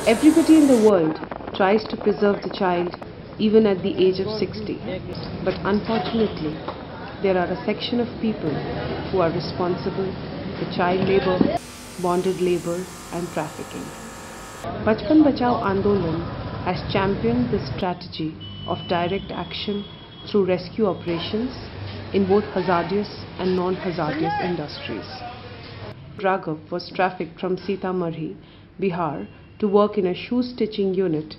Everybody in the world tries to preserve the child even at the age of 60. But unfortunately, there are a section of people who are responsible for child labor, bonded labor and trafficking. Bachpan Bachao Andolan has championed this strategy of direct action through rescue operations in both hazardous and non-hazardous industries. Raghav was trafficked from Sitamarhi, Bihar to work in a shoe stitching unit.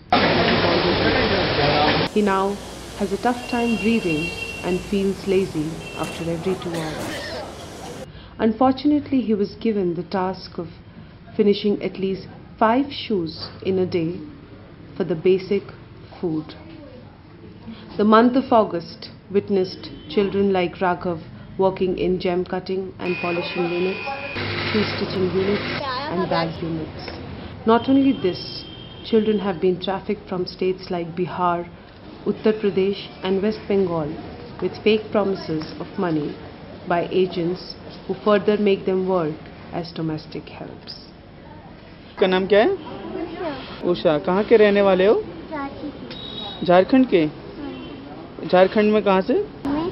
He now has a tough time breathing and feels lazy after every 2 hours. Unfortunately, he was given the task of finishing at least 5 shoes in a day for the basic food. The month of August witnessed children like Raghav working in gem cutting and polishing units, shoe stitching units and bag units. Not only this, children have been trafficked from states like Bihar, Uttar Pradesh and West Bengal with fake promises of money by agents who further make them work as domestic helps. आपका नाम क्या है? उषा। कहाँ के रहने वाले हो? झारखंड के। झारखंड में कहाँ से?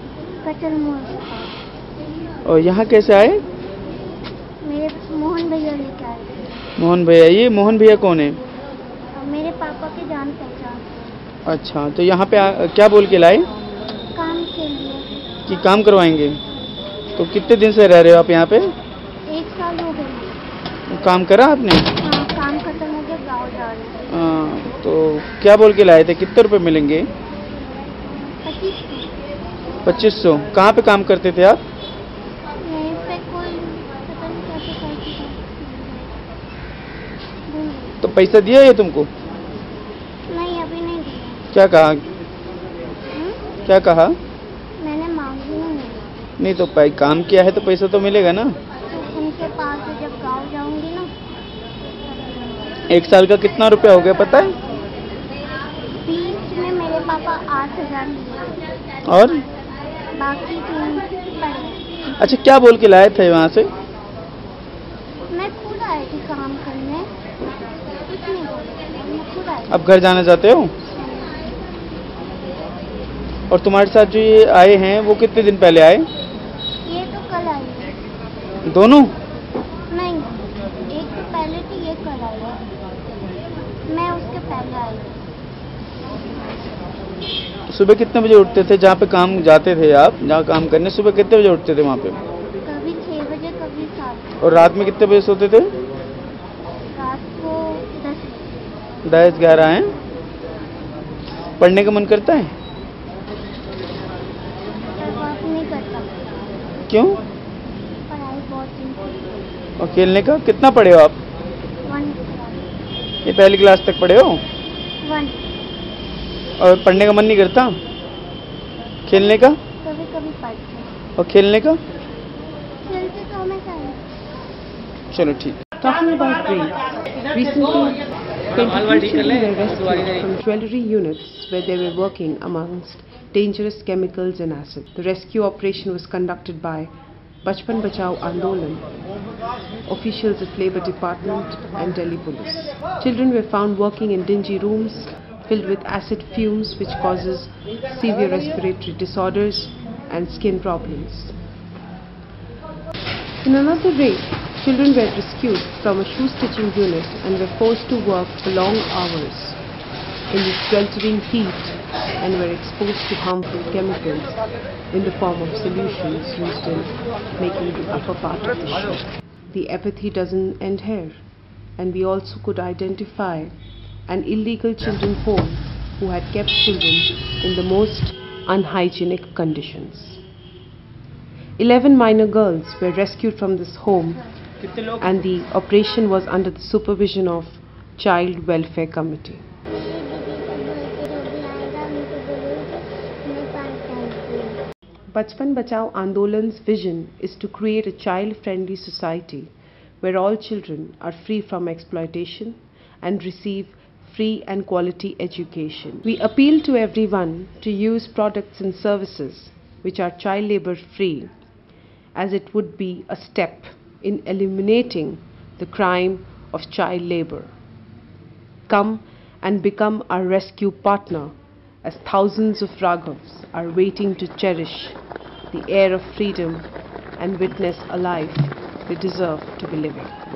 और यहाँ कैसे आए? मेरे मोहन भैया लेके आए। मोहन भैया। ये मोहन भैया कौन है? मेरे पापा के जान पहचान। अच्छा, तो यहाँ पे क्या बोल के लाए? काम के लिए। कि काम करवाएंगे। तो कितने दिन से रह रहे हो आप यहाँ पे? 1 साल हो गए। काम करा आपने? हाँ, काम खत्म हो गया, गाँव जा रहे हैं। हाँ, तो क्या बोल के लाए थे? कितने रुपए मिलेंगे? 2500। 2500। कहाँ पे काम करते थे आप? यहीं पे कोई पता नहीं कैसे करते। तो पैसा दिया है तुमको? नहीं, अभी नहीं दिया। क्या कहा? क्या कहा? मैंने मांगी नहीं तो काम किया है तो पैसा तो मिलेगा ना। तो उनके पास से जब गाँव जाऊंगी ना। 1 साल का कितना रुपया हो गया पता है? बीच में मेरे पापा 8000 लिए और बाकी 3 पड़े। अच्छा, क्या बोल के लाए थे वहाँ से? मैं खुद आई थी काम करने, कुछ नहीं बोला, मैं खुद आई। अब घर जाना चाहते हो? और तुम्हारे साथ जो ये आए हैं वो कितने दिन पहले आए? ये तो कल आई। दोनों? नहीं, एक तो पहले थी, ये कल आई। मैं उसके पहले आई। सुबह कितने बजे उठते थे जहाँ पे काम जाते थे आप? जहाँ काम करने सुबह कितने बजे उठते थे वहाँ पे? कभी 6 बजे, कभी 7। और रात में कितने बजे सोते थे? रात को 10-11 हैं। पढ़ने का मन करता है? नहीं करता। क्यों? पढ़ाई बहुत सिंपल। और खेलने का कितना पढ़े हो आप? 1। ये पहली क्लास तक पढ़े हो? 1। और पढ़ने का मन नहीं करता? खेलने का? कभी कभी पढ़ते। और खेलने का? खेलते तो हमेशा है। चलो ठीक। Talking about rape, recently 22 children were rescued from jewellery units where they were working amongst dangerous chemicals and acid. The rescue operation was conducted by Bachpan Bachao Andolan, officials of Labour Department and Delhi Police. Children were found working in dingy rooms filled with acid fumes which causes severe respiratory disorders and skin problems. In another rape, children were rescued from a shoe stitching unit and were forced to work for long hours in the sweltering heat and were exposed to harmful chemicals in the form of solutions used in making the upper part of the shoe. The apathy doesn't end here, and we also could identify an illegal children's home who had kept children in the most unhygienic conditions. 11 minor girls were rescued from this home, and the operation was under the supervision of Child Welfare Committee. Bachpan Bachao Andolan's vision is to create a child-friendly society where all children are free from exploitation and receive free and quality education. We appeal to everyone to use products and services which are child labor free, as it would be a step in eliminating the crime of child labor. Come and become our rescue partner, as thousands of Raghavs are waiting to cherish the air of freedom and witness a life they deserve to be living.